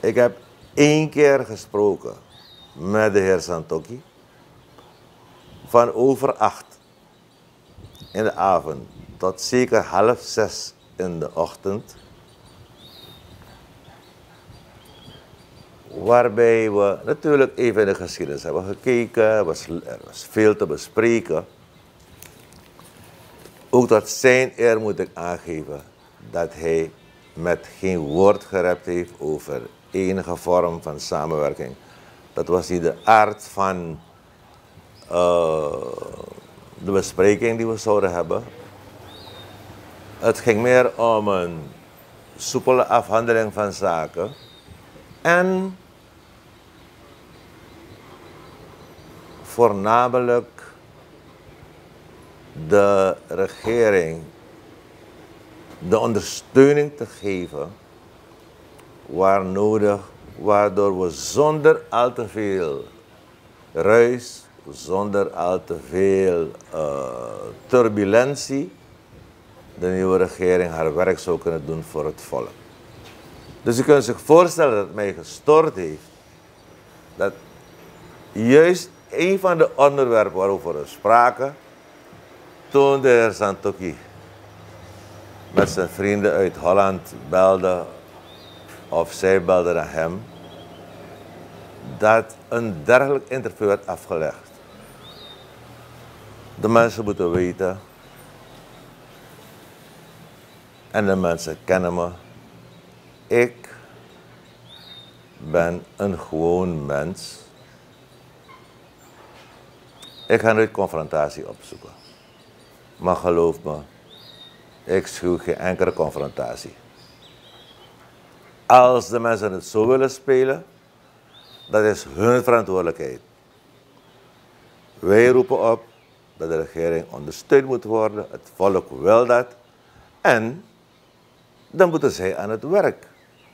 Ik heb 1 keer gesproken met de heer Santokki van over 8 in de avond tot zeker 5:30 in de ochtend. Waarbij we natuurlijk even in de geschiedenis hebben gekeken, er was veel te bespreken. Ook tot zijn eer moet ik aangeven dat hij met geen woord gerept heeft over enige vorm van samenwerking. Dat was niet de aard van de bespreking die we zouden hebben. Het ging meer om een soepele afhandeling van zaken. En voornamelijk de regering de ondersteuning te geven waar nodig, waardoor we zonder al te veel ruis, zonder al te veel turbulentie, de nieuwe regering haar werk zou kunnen doen voor het volk. Dus u kunt zich voorstellen dat het mij gestoord heeft dat juist een van de onderwerpen waarover we spraken, toen de heer Santokki met zijn vrienden uit Holland belde, of zij belden naar hem, dat een dergelijk interview werd afgelegd. De mensen moeten weten, en de mensen kennen me, ik ben een gewoon mens. Ik ga nooit confrontatie opzoeken. Maar geloof me, ik schuw geen enkele confrontatie. Als de mensen het zo willen spelen, dat is hun verantwoordelijkheid. Wij roepen op dat de regering ondersteund moet worden, het volk wil dat. En dan moeten zij aan het werk.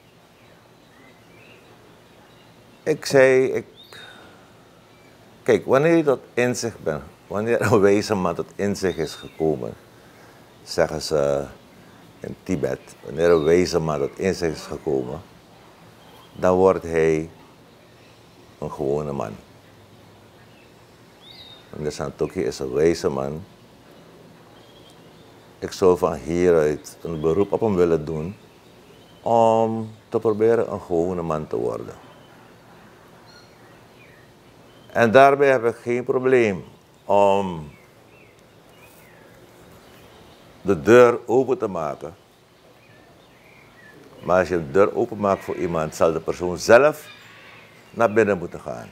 Ik zei, kijk, wanneer je tot inzicht bent, wanneer een wijze man tot inzicht is gekomen, zeggen ze in Tibet, wanneer een wijze man tot inzicht is gekomen, dan wordt hij een gewone man. Meneer Santokki is een wijze man. Ik zou van hieruit een beroep op hem willen doen om te proberen een gewone man te worden. En daarbij heb ik geen probleem om de deur open te maken. Maar als je de deur openmaakt voor iemand, zal de persoon zelf naar binnen moeten gaan.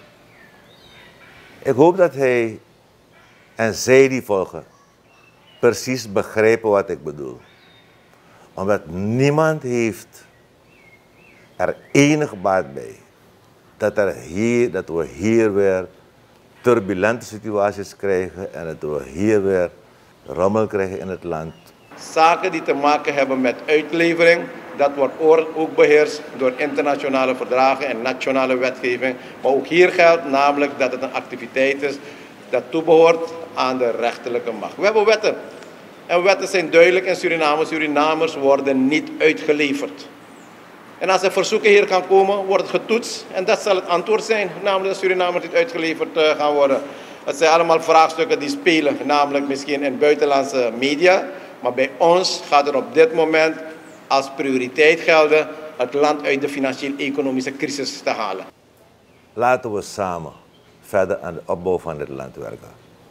Ik hoop dat hij en zij die volgen precies begrijpen wat ik bedoel. Omdat niemand heeft er enig baat bij dat we hier weer turbulente situaties krijgen en dat we hier weer rommel krijgen in het land. Zaken die te maken hebben met uitlevering, dat wordt ook beheerst door internationale verdragen en nationale wetgeving. Maar ook hier geldt namelijk dat het een activiteit is dat toebehoort aan de rechterlijke macht. We hebben wetten. En wetten zijn duidelijk in Suriname. Surinamers worden niet uitgeleverd. En als er verzoeken hier gaan komen, wordt het getoetst. En dat zal het antwoord zijn, namelijk dat Surinamers niet uitgeleverd gaan worden. Het zijn allemaal vraagstukken die spelen, namelijk misschien in buitenlandse media. Maar bij ons gaat er op dit moment als prioriteit gelden het land uit de financieel-economische crisis te halen. Laten we samen verder aan de opbouw van dit land werken.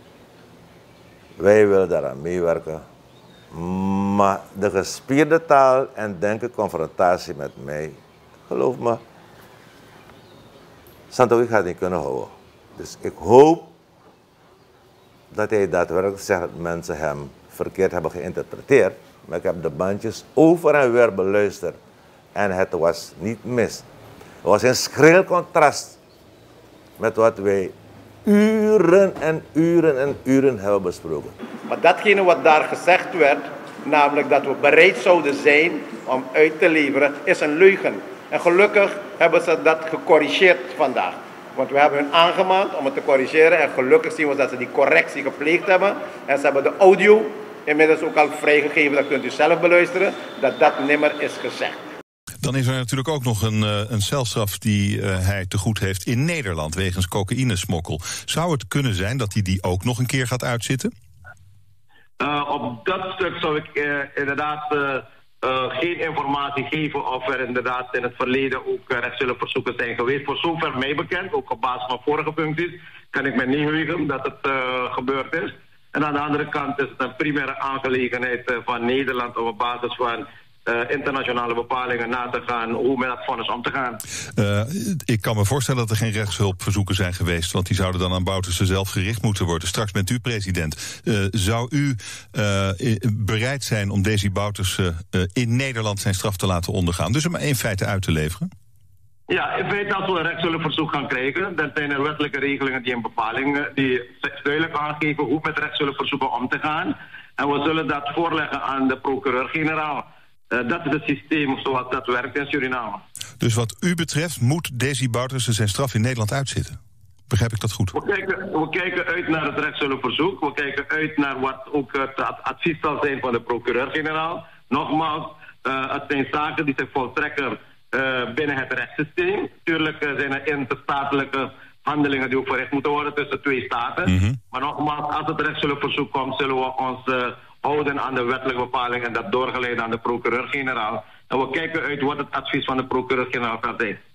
Wij willen daaraan meewerken. Maar de gespierde taal en denken confrontatie met mij, geloof me, Santokki gaat niet kunnen houden. Dus ik hoop dat hij daadwerkelijk zegt dat mensen hem verkeerd hebben geïnterpreteerd. Maar ik heb de bandjes over en weer beluisterd. En het was niet mis. Het was een schril contrast met wat wij uren en uren en uren hebben besproken. Maar datgene wat daar gezegd werd, namelijk dat we bereid zouden zijn om uit te leveren, is een leugen. En gelukkig hebben ze dat gecorrigeerd vandaag. Want we hebben hun aangemaand om het te corrigeren en gelukkig zien we dat ze die correctie gepleegd hebben. En ze hebben de audio inmiddels ook al vrijgegeven, dat kunt u zelf beluisteren, dat dat nimmer is gezegd. Dan is er natuurlijk ook nog een celstraf die hij te goed heeft in Nederland wegens cocaïnesmokkel. Zou het kunnen zijn dat hij die ook nog een keer gaat uitzitten? Op dat stuk zou ik inderdaad geen informatie geven of er inderdaad in het verleden ook rechtshulpverzoeken zijn geweest. Voor zover mij bekend, ook op basis van vorige functies, kan ik me niet heugen dat het gebeurd is. En aan de andere kant is het een primaire aangelegenheid van Nederland om op basis van internationale bepalingen na te gaan hoe met dat vonnis om te gaan. Ik kan me voorstellen dat er geen rechtshulpverzoeken zijn geweest, want die zouden dan aan Bouterse zelf gericht moeten worden. Straks bent u president. Zou u bereid zijn om Desi Bouterse in Nederland zijn straf te laten ondergaan? Dus hem in feite uit te leveren? Ja, in feite als we een rechtshulpverzoek gaan krijgen, dan zijn er wettelijke regelingen die een bepaling die duidelijk aangeven hoe met rechtshulpverzoeken om te gaan. En we zullen dat voorleggen aan de procureur-generaal. Dat is het systeem zoals dat werkt in Suriname. Dus wat u betreft moet Desi Bouterse zijn straf in Nederland uitzitten? Begrijp ik dat goed? We kijken uit naar het rechtshulpverzoek. We kijken uit naar wat ook het advies zal zijn van de procureur-generaal. Nogmaals, het zijn zaken die zich voltrekken binnen het rechtssysteem. Tuurlijk zijn er interstatelijke handelingen die ook verricht moeten worden tussen twee staten. Mm-hmm. Maar nogmaals, als het rechtshulpverzoek komt, zullen we ons houden aan de wettelijke bepaling en dat doorgeleid aan de procureur-generaal. En we kijken uit wat het advies van de procureur-generaal kan zijn.